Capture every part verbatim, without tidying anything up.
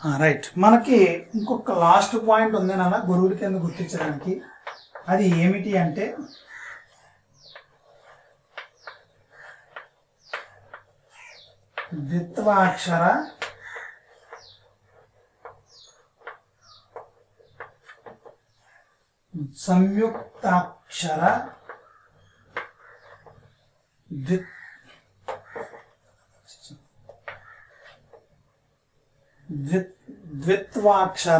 Right, మనకి ఇంకొక last point ఉంది నాన్న గురువుల కింద గుర్తించడానికి. అది ఏమిటి అంటే ద్విత్వాక్షర సంయుక్తాక్షర ద్వి ద్విత్వాక్షర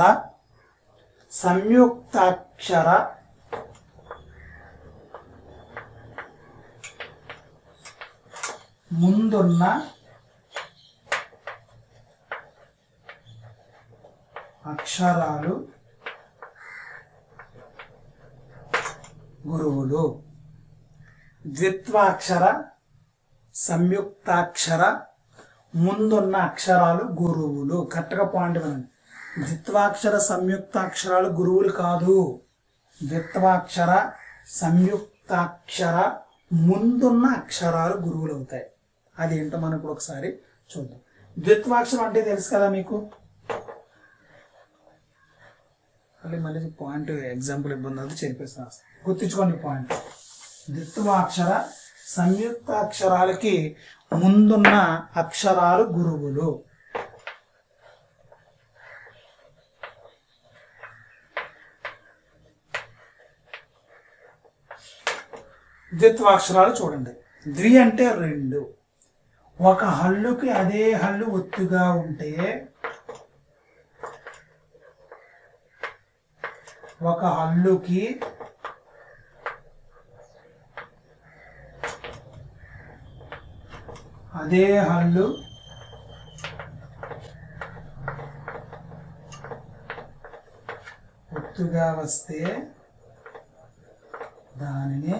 సంయుక్తాక్షర ముందున్న అక్షరాలు గురువులు. ద్విత్వాక్షర సంయుక్తాక్షర ముందున్న అక్షరాలు గురువులు. కరెక్ట్గా పాయింట్ వినండి. ద్విత్వాక్షర సంయుక్తాక్షరాలు గురువులు కాదు. ద్విత్వాక్షర సంయుక్తాక్షర ముందున్న అక్షరాలు గురువులు అవుతాయి. అదేంటో మనం ఇప్పుడు ఒకసారి చూద్దాం. ద్విత్వాక్షరం అంటే తెలుసు కదా మీకు. మళ్ళీ మళ్ళీ పాయింట్ ఎగ్జాంపుల్ ఇబ్బంది అయితే చెప్పేస్తాను, గుర్తించుకోండి పాయింట్. ద్విత్వాక్షర సంయుక్తాక్షరాలకి ముందున్న అక్షరాలు గురువులు. ద్విత్వాక్షరాలు చూడండి. ద్వి అంటే రెండు. ఒక హల్లుకి అదే హల్లు ఒత్తుగా ఉంటే ఒక హల్లుకి అదే హల్లు ఒత్తుగా వస్తే దానిని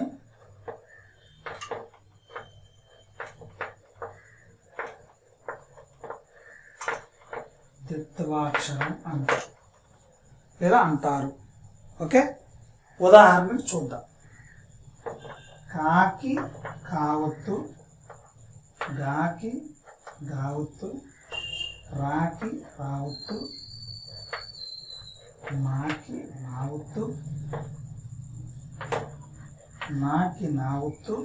ద్విత్వాక్షరం అంటారు లేదా అంటారు. ఓకే, ఉదాహరణకు చూద్దాం. కాకి కావత్తు, గాకి గావత్తు, రాకి రావత్తు, మాకి మావత్తు, నాకి నావత్తు,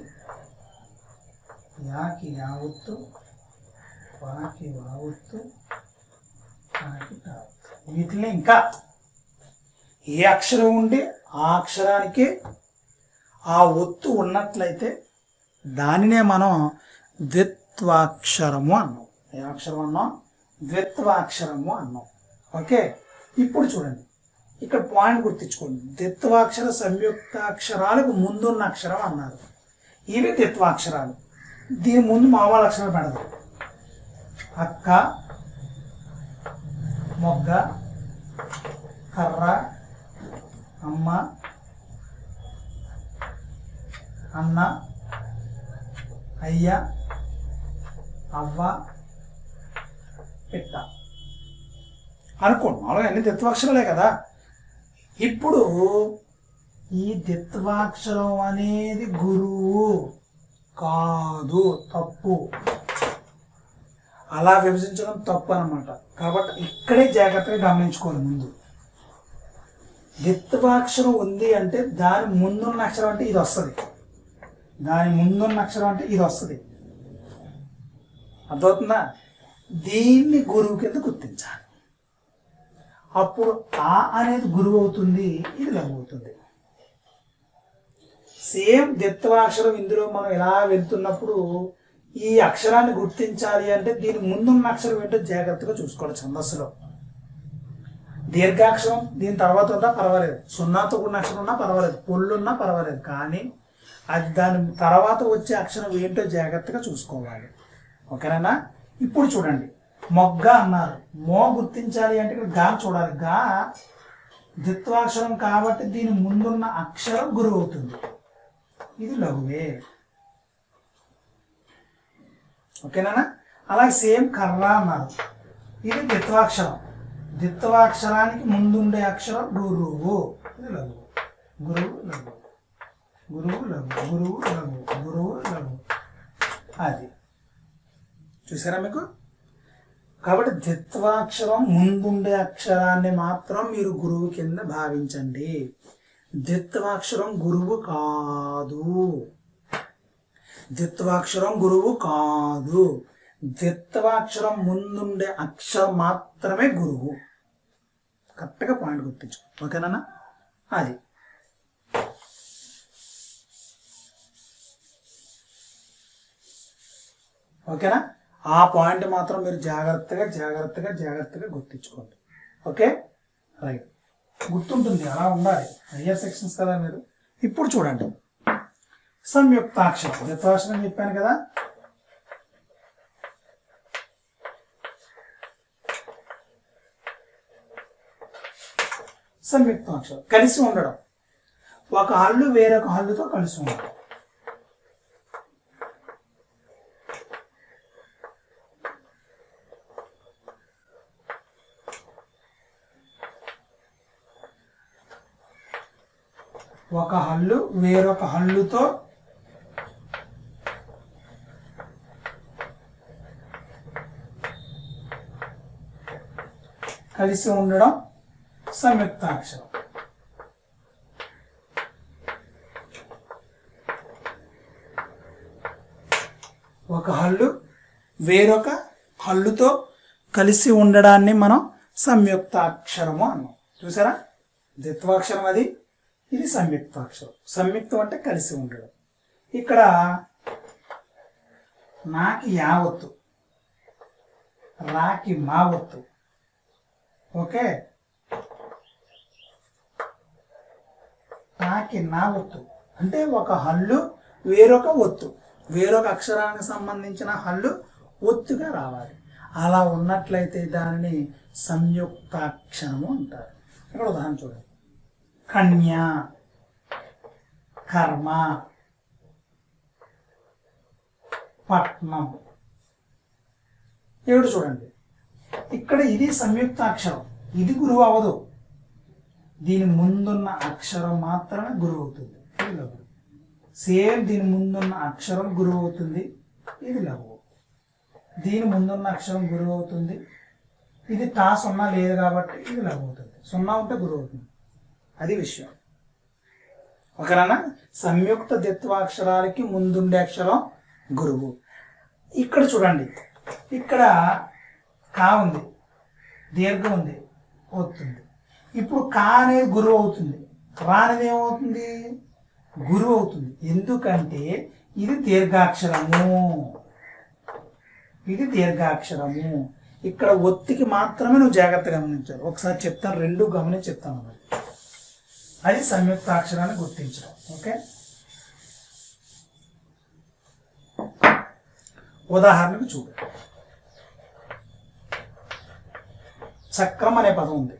యాకి యావత్తు, వాకి వావత్తు, కాకి టావత్తు. వీటిని ఇంకా ఏ అక్షరం ఉండి ఆ అక్షరానికి ఆ ఒత్తు ఉన్నట్లయితే దానినే మనం ద్విత్వాక్షరము అన్నాం. ఏ అక్షరం అన్నాం? ద్విత్వాక్షరము అన్నాం. ఓకే, ఇప్పుడు చూడండి, ఇక్కడ పాయింట్ గుర్తించుకోండి. ద్విత్వాక్షర సంయుక్తాక్షరాలకు ముందున్న అక్షరం అన్నారు. ఇవి ద్విత్వాక్షరాలు. దీని ముందు మామూలు అక్షరాలు పెడదాం. అక్క, మొగ్గ, కర్ర, అమ్మ, అన్న, అయ్య, అవ్వ, పిట్ట అనుకోండి. మామూలుగా అన్ని ద్విత్వాక్షరాలే కదా. ఇప్పుడు ఈ ద్విత్వాక్షరం అనేది గురువు కాదు, తప్పు. అలా విభజించడం తప్పు అన్నమాట. కాబట్టి ఇక్కడే జాగ్రత్తగా గమనించుకోవాలి. ముందు ద్విత్వాక్షరం ఉంది అంటే దాని ముందున్న అక్షరం అంటే ఇది వస్తుంది, దాని ముందున్న అక్షరం అంటే ఇది వస్తుంది. అర్థమవుతుందా? దీన్ని గురువు కింద గుర్తించాలి. అప్పుడు ఆ అనేది గురువు అవుతుంది, ఇది లఘువు అవుతుంది. సేమ్ ద్విత్వాక్షరం ఇందులో మనం ఎలా వెళ్తున్నప్పుడు ఈ అక్షరాన్ని గుర్తించాలి అంటే దీని ముందున్న అక్షరం ఏంటో జాగ్రత్తగా చూసుకోవాలి. ఛందస్సులో దీర్ఘాక్షరం దీని తర్వాత ఉన్నా పర్వాలేదు, సున్నాతో ఉన్న అక్షరం ఉన్నా పర్వాలేదు, పొల్లు ఉన్నా పర్వాలేదు, కానీ అది దాని తర్వాత వచ్చే అక్షరం ఏంటో జాగ్రత్తగా చూసుకోవాలి. ఓకేనా? ఇప్పుడు చూడండి, మొగ్గ అన్నారు. మో గుర్తించాలి అంటే ఇక్కడ గా చూడాలి. గా ద్విత్వాక్షరం కాబట్టి దీని ముందున్న అక్షరం గురువు అవుతుంది, ఇది లఘువే. ఓకేనా? అలాగే సేమ్ కర్ర అన్నారు. ఇది ద్విత్వాక్షరం. ద్విత్వాక్షరానికి ముందుండే అక్షరం గురువు, ఇది లఘువు. గురువు లఘువు, గురువు లఘువు, గురువు లఘువు, గురువు లఘువు. అది చూసారా మీకు? కాబట్టి ద్విత్వాక్షరం ముందుండే అక్షరాన్ని మాత్రం మీరు గురువు కింద భావించండి. ద్విత్వాక్షరం గురువు కాదు. ద్విత్వాక్షరం గురువు కాదు. ద్విత్వాక్షరం ముందుండే అక్షరం మాత్రమే గురువు. కరెక్ట్గా పాయింట్ గుర్తించు. ఓకేనా? అది ఓకేనా? ఆ పాయింట్ మాత్రం మీరు జాగ్రత్తగా జాగ్రత్తగా జాగ్రత్తగా గుర్తించుకోండి. Okay, right. గుర్తుంటుంది, అలా ఉండాలి. హయ్యర్ సెక్షన్స్ కదా మీరు. ఇప్పుడు చూడండి, సంయుక్తాక్షరం. ద్విత్వాక్షరం చెప్పాను కదా. సంయుక్తాక్షరం కలిసి ఉండడం. ఒక హల్లు వేరొక హల్లుతో కలిసి ఉండడం. ఒక హల్లు వేరొక హల్లుతో కలిసి ఉండడం సంయుక్తాక్షరం. ఒక హల్లు వేరొక హల్లుతో కలిసి ఉండడాన్ని మనం సంయుక్తాక్షరము అన్నాం. చూసారా? ద్విత్వాక్షరం అది, ఇది సంయుక్తాక్షరం. సంయుక్తం అంటే కలిసి ఉండడం. ఇక్కడ నాకి యావత్తు, రాకి మావత్తు. ఓకే, నాకి నా ఒత్తు అంటే ఒక హల్లు వేరొక ఒత్తు, వేరొక అక్షరానికి సంబంధించిన హల్లు ఒత్తుగా రావాలి. అలా ఉన్నట్లయితే దానిని సంయుక్తాక్షరము అంటారు. ఇక్కడ ఉదాహరణ చూడండి. కన్య, కర్మ, పట్నం. ఏడు చూడండి, ఇక్కడ ఇది సంయుక్తాక్షరం, ఇది గురువు అవ్వదు. దీని ముందున్న అక్షరం మాత్రమే గురువు అవుతుంది. ఇది లఘువు. సేమ్ దీని ముందున్న అక్షరం గురువు అవుతుంది, ఇది లఘువు. దీని ముందున్న అక్షరం గురువు అవుతుంది. ఇది టా సున్నా లేదు కాబట్టి ఇది లఘువు అవుతుంది. సున్నా ఉంటే గురువు అవుతుంది. అది విషయం. ఒకరన్నా సంయుక్త ద్విత్వాక్షరాలకి ముందుండే అక్షరం గురువు. ఇక్కడ చూడండి, ఇక్కడ కా ఉంది, దీర్ఘం ఉంది, అవుతుంది. ఇప్పుడు కా అనేది గురువు అవుతుంది, రా అనేది ఏమవుతుంది? గురువు అవుతుంది. ఎందుకంటే ఇది దీర్ఘాక్షరము, ఇది దీర్ఘాక్షరము. ఇక్కడ ఒత్తికి మాత్రమే నువ్వు జాగ్రత్తగా గమనించాలి. ఒకసారి చెప్తాను, రెండు గమనించి చెప్తాను. మరి అది సంయుక్తాక్షరాన్ని గుర్తించడం. ఓకే, ఉదాహరణకు చూడు. చక్రం అనే పదం ఉంది.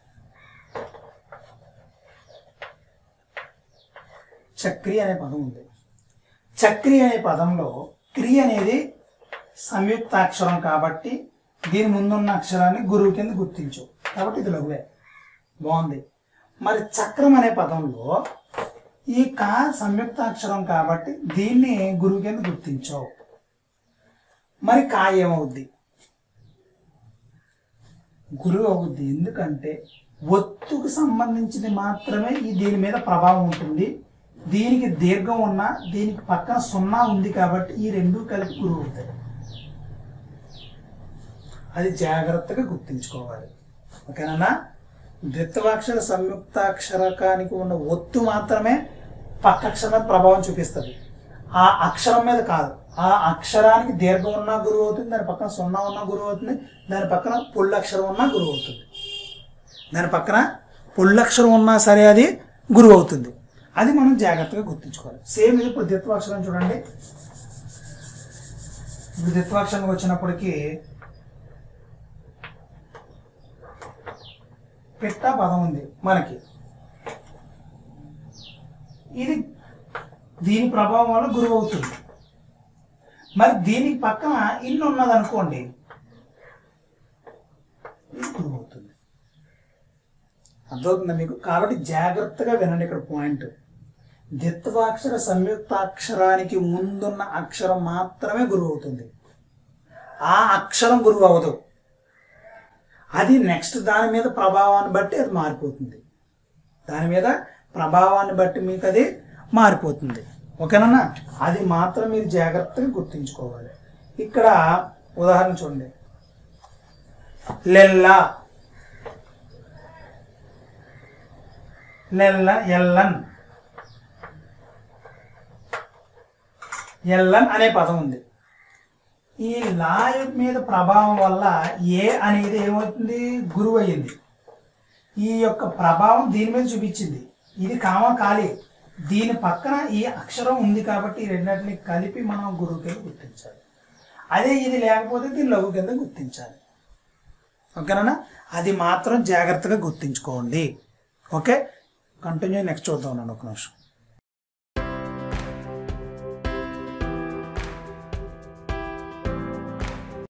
చక్రి అనే పదం ఉంది. చక్రి అనే పదంలో క్రి అనేది సంయుక్తాక్షరం కాబట్టి దీని ముందున్న అక్షరాన్ని గురువు కింద గుర్తించు. కాబట్టి ఇది లఘువే, బాగుంది. మరి చక్రం అనే పదంలో ఈ కా సంయుక్తాక్షరం కాబట్టి దీన్ని గురువు కింద గుర్తించావు. మరి కా ఏమవుద్ది? గురువు అవుద్ది. ఎందుకంటే ఒత్తుకు సంబంధించింది మాత్రమే ఈ దీని మీద ప్రభావం ఉంటుంది. దీనికి దీర్ఘం ఉన్నా దీనికి పక్కన సున్నా ఉంది కాబట్టి ఈ రెండు కలిపి గురువు అవుతాయి. అది జాగ్రత్తగా గుర్తించుకోవాలి. ఓకేనా? ద్విత్వాక్షర సంయుక్తాక్షరకానికి ఉన్న ఒత్తు మాత్రమే పక్క అక్షరం ప్రభావం చూపిస్తుంది, ఆ అక్షరం మీద కాదు. ఆ అక్షరానికి దీర్ఘం ఉన్నా గురువు అవుతుంది, దాని పక్కన సున్నా ఉన్నా గురువు అవుతుంది, దాని పక్కన పొల్లక్షరం ఉన్నా గురువు అవుతుంది. దాని పక్కన పొల్లక్షరం ఉన్నా సరే అది గురువు అవుతుంది. అది మనం జాగ్రత్తగా గుర్తుంచుకోవాలి. సేమ్ ఇది ఇప్పుడు ద్విత్వాక్షరం చూడండి. ఇప్పుడు ద్విత్వాక్షరం వచ్చినప్పటికీ పెట్ట పదం ఉంది మనకి. ఇది దీని ప్రభావం వల్ల గురువు అవుతుంది. మరి దీనికి పక్కన ఇల్లు ఉన్నది అనుకోండి, ఇది గురువు అవుతుంది. అర్థమవుతుందా మీకు? కాబట్టి జాగ్రత్తగా వినండి. ఇక్కడ పాయింట్, ద్విత్వాక్షర సంయుక్తాక్షరానికి ముందున్న అక్షరం మాత్రమే గురువు అవుతుంది. ఆ అక్షరం గురువు అవ్వదు. అది నెక్స్ట్ దాని మీద ప్రభావాన్ని బట్టి అది మారిపోతుంది. దాని మీద ప్రభావాన్ని బట్టి మీకు అది మారిపోతుంది. ఓకేనా? అది మాత్రం మీరు జాగ్రత్తగా గుర్తుంచుకోవాలి. ఇక్కడ ఉదాహరణ చూడండి, లెల్లా, లెల్ల ఎల్లన్, ఎల్లన్ అనే పదం ఉంది. ఈ లా మీద ప్రభావం వల్ల ఏ అనేది ఏమవుతుంది, గురువు అయ్యింది. ఈ యొక్క ప్రభావం దీని మీద చూపించింది. ఇది కామ ఖాళీ, దీని పక్కన ఈ అక్షరం ఉంది కాబట్టి ఈ రెండింటిని కలిపి మనం గురువు కింద గుర్తించాలి. అదే ఇది లేకపోతే దీన్ని లఘు కింద గుర్తించాలి. ఓకేనా? అది మాత్రం జాగ్రత్తగా గుర్తించుకోండి. ఓకే, కంటిన్యూ నెక్స్ట్ చూద్దాం నన్ను ఒక నిమిషం.